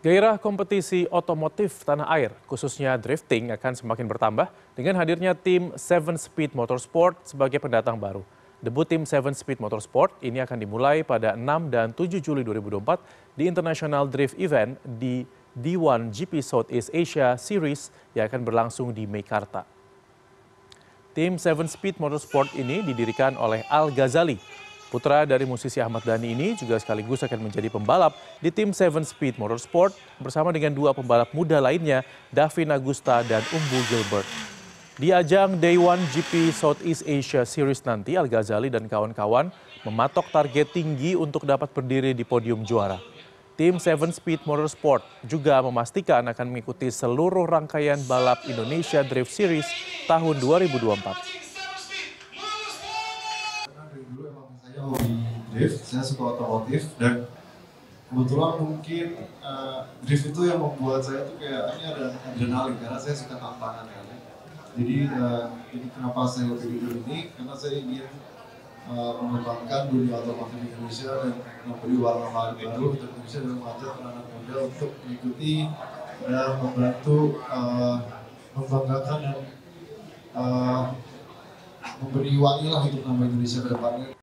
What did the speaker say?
Gairah kompetisi otomotif tanah air, khususnya drifting, akan semakin bertambah dengan hadirnya tim Seven Speed Motorsport sebagai pendatang baru. Debut tim Seven Speed Motorsport ini akan dimulai pada 6 dan 7 Juli 2024 di International Drift Event di D1 GP Southeast Asia Series yang akan berlangsung di Meikarta. Tim Seven Speed Motorsport ini didirikan oleh Al Ghazali. Putra dari musisi Ahmad Dhani ini juga sekaligus akan menjadi pembalap di tim Seven Speed Motorsport bersama dengan dua pembalap muda lainnya, Davin Agusta dan Umbu Gilbert. Di ajang Day One GP Southeast Asia Series nanti, Al Ghazali dan kawan-kawan mematok target tinggi untuk dapat berdiri di podium juara. Tim Seven Speed Motorsport juga memastikan akan mengikuti seluruh rangkaian balap Indonesia Drift Series tahun 2024. Dulu emang saya hobi drift, saya suka otomotif dan kebetulan mungkin drift itu yang membuat saya tuh kayak ini ada adrenalin karena saya suka tantangan kan. Jadi kenapa saya pilih ini karena saya ingin mengembangkan dunia otomotif Indonesia dan memberi warna baru untuk Indonesia dan mengajak anak-anak muda untuk mengikuti dan membantu membanggakan dan memberi wangi lah untuk nama Indonesia ke depannya.